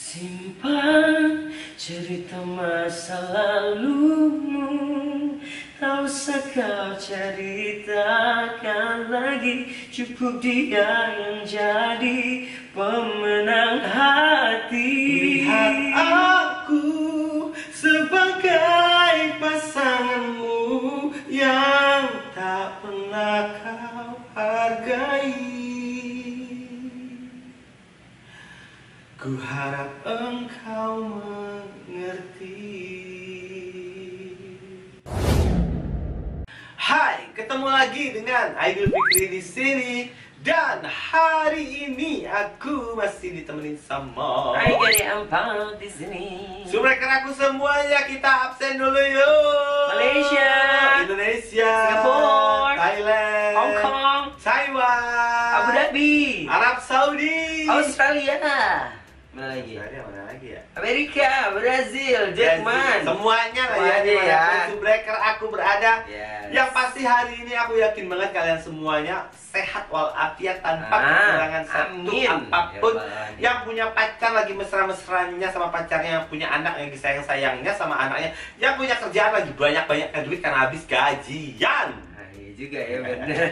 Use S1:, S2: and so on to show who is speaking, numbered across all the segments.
S1: Simpan cerita masa lalumu, tak usah kau ceritakan lagi. Cukup dia yang jadi pemenang hati.
S2: Lihat aku sebagai pasanganmu yang tak pernah kau hargai. Ku harap engkau mengerti. Hai, ketemu lagi dengan Aidil Fikri di sini. Dan hari ini aku masih ditemenin sama
S1: Gary Ampau di sini.
S2: Subreker aku semuanya, kita absen dulu yuk.
S1: Malaysia,
S2: Indonesia,
S1: Singapura,
S2: Thailand,
S1: Hong Kong,
S2: Taiwan,
S1: Abu Dhabi,
S2: Arab Saudi,
S1: Australia. Mana lagi?
S2: Mana lagi ya?
S1: Amerika, Brazil, Jerman.
S2: Semuanya lah ya,
S1: Semuanya
S2: dimanapun
S1: ya.
S2: Subreker aku berada.
S1: Yes.
S2: Yang pasti hari ini aku yakin banget kalian semuanya sehat walafiat tanpa kekurangan satu
S1: amin.
S2: apapun.
S1: Ya Allah, amin.
S2: Yang punya pacar lagi mesra-mesranya sama pacarnya, yang punya anak yang disayang-sayangnya sama anaknya, yang punya kerjaan lagi banyak-banyaknya duit karena habis gajian.
S1: Nah, iya juga ya bener.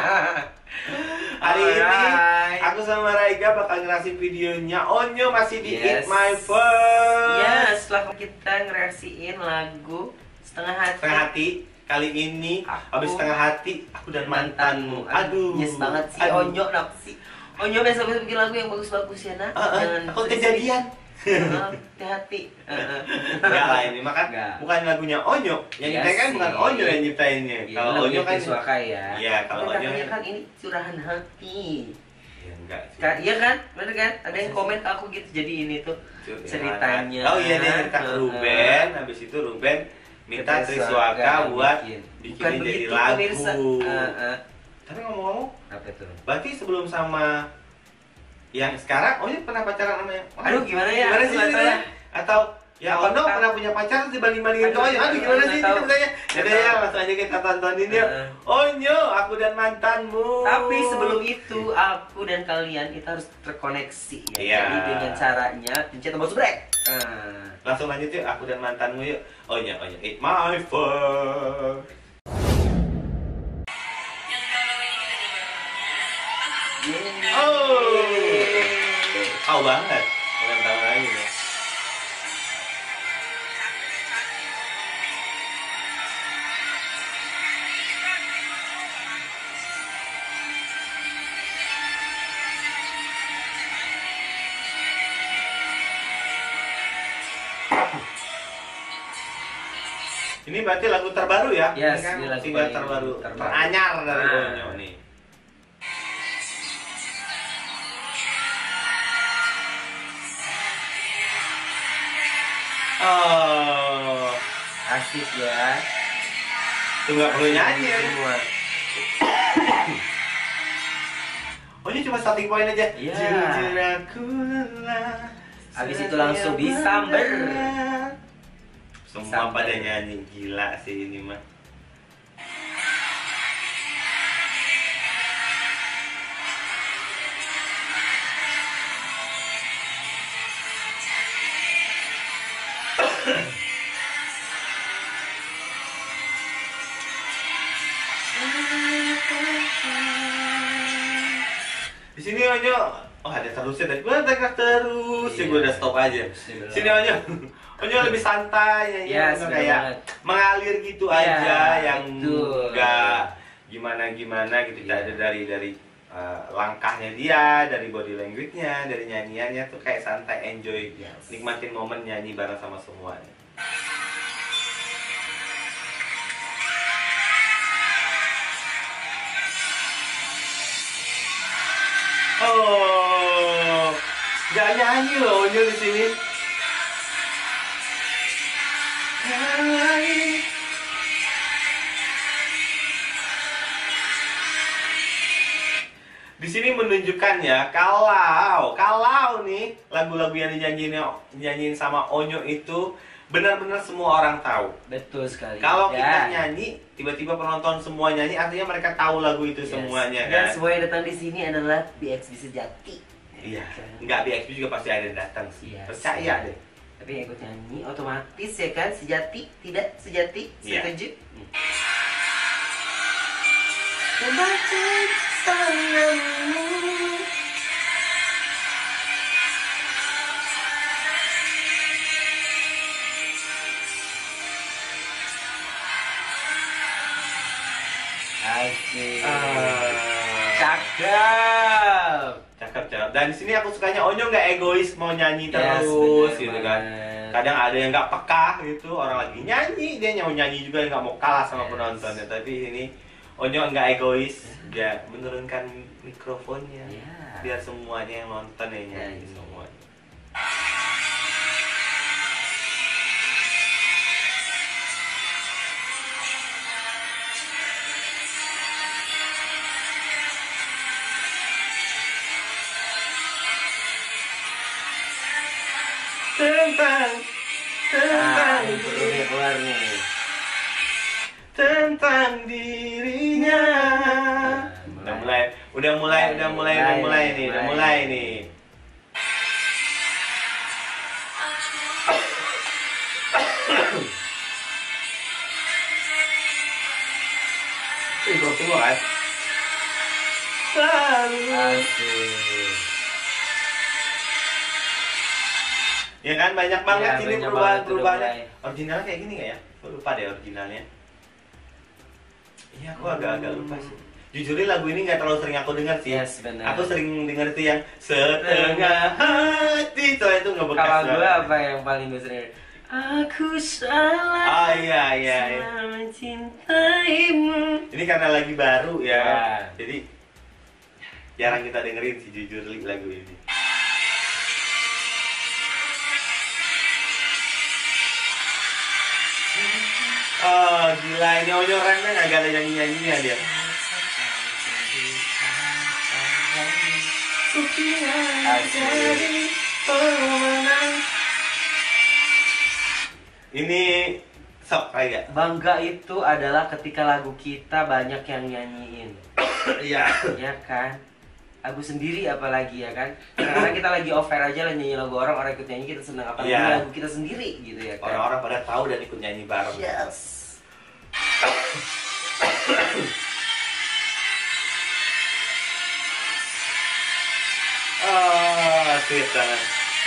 S2: Hari ini
S1: Alright.
S2: aku sama Raiga bakal ngerasin videonya Onyo masih di
S1: Yes.
S2: Eat My First.
S1: Ya, setelah kita ngereaksiin lagu Setengah Hati.
S2: Setengah hati kali ini
S1: Aku
S2: habis setengah hati aku dan mantanmu. Aduh.
S1: Yes banget sih.
S2: Aduh.
S1: Onyo nak sih. Onyo biasa-biasa bikin lagu yang bagus-bagus ya nak.
S2: Aku kejadian.
S1: Hati-hati.
S2: Enggak lah, ini makan
S1: Enggak.
S2: bukan lagunya Onyo. Yang
S1: Iya
S2: nyiptain kan
S1: sih.
S2: bukan Onyo yang nyiptainnya.
S1: Ya,
S2: Kalau Onyo kan
S1: suaka ya.
S2: Iya, kalau
S1: Tapi
S2: Onyo
S1: katanya kan ini curahan hati.
S2: ya enggak sih.
S1: Iya kan? Bener kan? Ada yang komen ke aku gitu. Jadi ini tuh ceritanya.
S2: Oh iya, dia cerita ke Ruben, habis itu Ruben minta Triswaka buat bikinin jadi lagu.
S1: pemirsa.
S2: Tapi ngomong-ngomong,
S1: Apa tuh?
S2: berarti sebelum sama yang sekarang Onyo pernah pacaran sama yang
S1: Aduh, gimana ya?
S2: Gimana
S1: Aku
S2: sih
S1: nggak tahu
S2: ceritanya?
S1: ya.
S2: Atau ya
S1: Tahu,
S2: Ono
S1: tahu.
S2: pernah punya pacar terus dibanding-bandingin ke Onyo. Aduh, gimana sih
S1: Nggak tahu.
S2: ceritanya?
S1: Nggak
S2: Jadi ya
S1: tahu.
S2: langsung aja kita tontonin yuk. Onyo, aku dan mantanmu.
S1: Tapi sebelum itu aku dan kalian kita harus terkoneksi ya.
S2: Iya.
S1: Jadi dengan caranya pencet tombol subrek.
S2: Langsung lanjut yuk, aku dan mantanmu yuk. Onyo, Eat My First. Oh, tahu banget. Bukan tahu lagi ya. Ini berarti lagu terbaru ya?
S1: Yes,
S2: Ini kan
S1: ini lagu
S2: single
S1: paling
S2: terbaru,
S1: terbaru.
S2: teranyar dari
S1: Nah.
S2: Onyo nih. Oh,
S1: Asik ya.
S2: itu nggak perlu nyanyi ya.
S1: Semua.
S2: Onyo cuma starting point aja.
S1: Iya.
S2: Jujur aku lelah.
S1: Habis itu langsung disamber.
S2: Semua
S1: Samber.
S2: pada nyanyi, gila sih ini mah. Di sini Onyo, oh ada terusnya tadi. Gua tegak terus, sih
S1: Iya.
S2: gua udah stop aja.
S1: Bismillah.
S2: Sini Onyo, Onyo lebih santai ya,
S1: Yes, bener
S2: kayak
S1: banget.
S2: mengalir gitu
S1: Iya,
S2: aja, yang
S1: betul.
S2: enggak gimana gitu.
S1: Iya.
S2: Ada dari langkahnya dia, dari body language-nya, dari nyanyiannya tuh kayak santai, enjoy,
S1: Yes.
S2: nikmatin momen nyanyi bareng sama semuanya. Oh, nggak nyanyi loh Onyo di sini. Di sini menunjukkan ya kalau nih lagu-lagu yang dinyanyiin sama Onyo itu benar-benar semua orang tahu.
S1: Betul sekali.
S2: Kalau
S1: Dan-
S2: kita nyanyi, tiba-tiba penonton semua nyanyi, artinya mereka tahu lagu itu
S1: Yes.
S2: semuanya
S1: Dan
S2: kan.
S1: semua yang datang di sini adalah BXB sejati.
S2: Iya,
S1: kan?
S2: nggak BXP juga pasti ada yang datang sih.
S1: Iya,
S2: Percaya
S1: sih.
S2: deh.
S1: Tapi yang ikut nyanyi otomatis ya kan, sejati, tidak sejati,
S2: Iya.
S1: setuju? Membaca tanganmu. Asik. Cakep.
S2: Cakep. Dan di sini aku sukanya Onyo nggak egois mau nyanyi
S1: Yes,
S2: terus
S1: bener
S2: gitu kan.
S1: banget.
S2: Kadang ada yang nggak peka gitu, orang lagi nyanyi dia mau nyanyi juga nggak mau kalah sama
S1: Yes.
S2: penontonnya. Tapi ini Onyo nggak egois, dia menurunkan mikrofonnya
S1: Ya.
S2: biar semuanya yang nonton yang nyanyi
S1: Yes.
S2: semuanya. Tentang
S1: Ini perutnya keluar nih.
S2: tentang dirinya. Udah mulai nih. Itu semua kan? Selalu.
S1: Asik.
S2: Ya kan banyak banget
S1: Ya,
S2: ini
S1: banyak
S2: perubahan-perubahannya.
S1: banget, udah
S2: Originalnya kayak gini nggak ya? Aku lupa deh originalnya. Iya, aku agak-agak lupa sih. Jujur lagu ini nggak terlalu sering aku dengar sih.
S1: Yes, benar.
S2: Aku sering dengar itu yang setengah hati. Soalnya itu ngebekas
S1: Kalau gue
S2: banget.
S1: apa yang paling gue sering? Aku salah.
S2: Oh iya.
S1: Salah mencintaimu.
S2: Ini karena lagi baru ya.
S1: Ya.
S2: Jadi jarang kita dengerin sih jujur lagu ini. Oh gila, ini Onyo Renda nggak ada nyanyi-nyanyinya dia. Ini sok kayak.
S1: Bangga itu adalah ketika lagu kita banyak yang nyanyiin.
S2: Iya.
S1: Ya kan? Lagu sendiri apalagi ya kan? Karena kita lagi offer aja lah nyanyi lagu orang ikut nyanyi kita senang, apalagi
S2: Iya.
S1: lagu kita sendiri gitu ya kan?
S2: Orang-orang pada tahu dan ikut nyanyi bareng.
S1: Yes.
S2: Ah, sweet banget.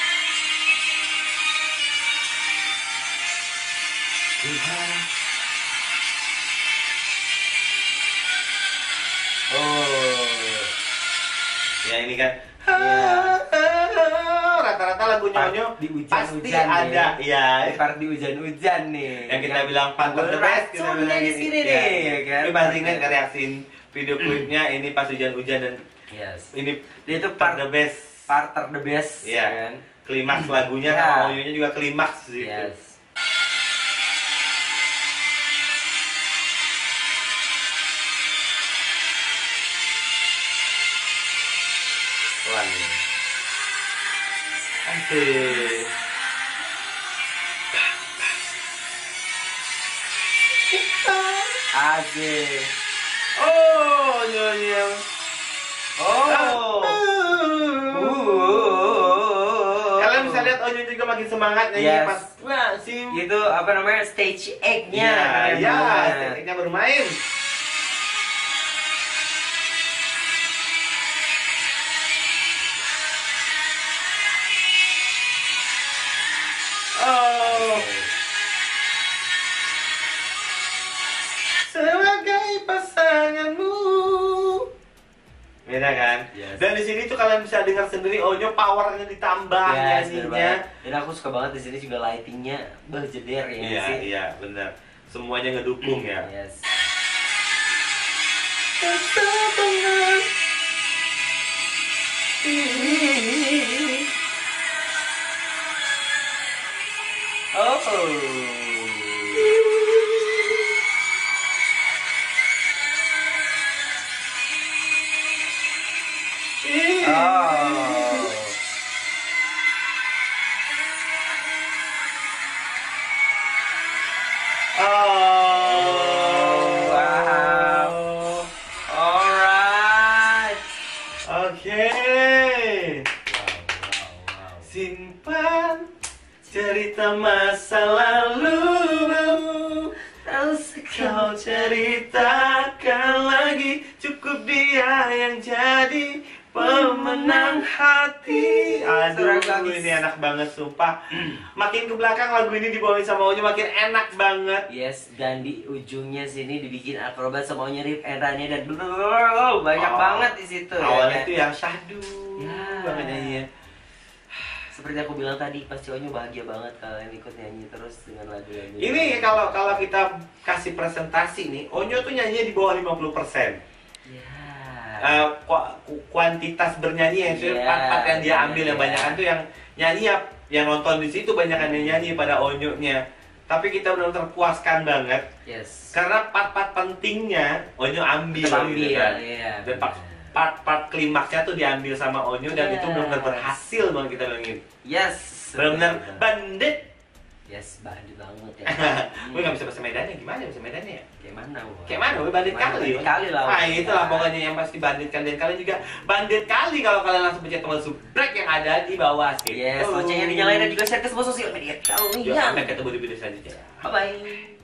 S1: Oh.
S2: Ya ini kan.
S1: Iya.
S2: Rata-rata lagunya
S1: Part
S2: Onyo
S1: di hujan-hujan
S2: pasti
S1: nih.
S2: ada. Ya.
S1: Part di hujan-hujan nih.
S2: Yang kita bilang part of the best, kita
S1: Racunnya
S2: bilang
S1: di
S2: ini.
S1: sini
S2: Ya.
S1: nih, ya kan?
S2: Ini pasti kan reaksiin video klipnya ini pas hujan-hujan dan
S1: Yes.
S2: ini
S1: Dia itu
S2: part
S1: part
S2: the best.
S1: part the best
S2: Iya.
S1: ya kan?
S2: Klimaks lagunya
S1: Ya.
S2: sama Onyonya juga klimaks gitu.
S1: Yes.
S2: Pelan ya. Asik.
S1: Asik.
S2: Oh, nyonya.
S1: Oh.
S2: Kalian bisa lihat Onyo juga makin semangat nyanyi
S1: Yes.
S2: pas wah si
S1: Itu apa namanya stage egg-nya. keren
S2: ya,
S1: banget.
S2: tekniknya bermain. Oh, sebagai pasanganmu. Beda kan?
S1: Yes.
S2: Dan di sini tuh kalian bisa dengar sendiri Onyo powernya ditambah
S1: Yes, bener
S2: nyanyinya.
S1: banget. Dan aku suka banget di sini juga lightingnya jeder ya
S2: Iya,
S1: sih.
S2: iya, benar. Semuanya ngedukung ya.
S1: Yes. Oh. Oh.
S2: Oh,
S1: Wow. Alright.
S2: Oke. Tuhan, cerita masa lalu kau ceritakan lagi. Cukup dia yang jadi pemenang hati. Aduh, ini enak banget sumpah. Makin ke belakang lagu ini dibawain sama Onyo makin enak banget.
S1: Yes, dan di ujungnya sini dibikin akrobat sama Onyo Rip eranya dan banyak banget di situ.
S2: Awalnya
S1: ya,
S2: itu yang syahdu banget nyanyinya.
S1: Seperti aku bilang tadi, pasti Onyo bahagia banget kalian ikut nyanyi terus dengan lagu-lagu.
S2: Ini kalau kita kasih presentasi nih, Onyo tuh nyanyinya di bawah 50%.
S1: Ya.
S2: Kuantitas bernyanyi yang part-part yang dia ambil yang banyakan tuh yang nyanyi yang nonton di situ banyakan yang nyanyi pada Onyo-nya. Tapi kita benar-benar terpuaskan banget.
S1: Yes.
S2: Karena part-part pentingnya Onyo ambil gitu kan.
S1: Iya.
S2: Dan part-part klimaksnya tuh diambil sama Onyo dan itu benar-benar berhasil banget kita bilangin.
S1: Yes.
S2: Benar-benar bandit.
S1: Yes, bandit banget ya.
S2: Gue nggak bisa bahasa Medannya, gimana bahasa Medannya ya?
S1: Kayak mana?
S2: Kayak mana? Gue bandit kali.
S1: Bandit kali lah.
S2: Nah itulah pokoknya yang pasti banditkan, dan kalian juga bandit kali kalau kalian langsung pencet tombol subscribe yang ada di bawah sini.
S1: Yes, loncengnya dinyalain dan juga share ke semua sosial media kalian.
S2: Sampai ketemu di video selanjutnya.
S1: Bye bye.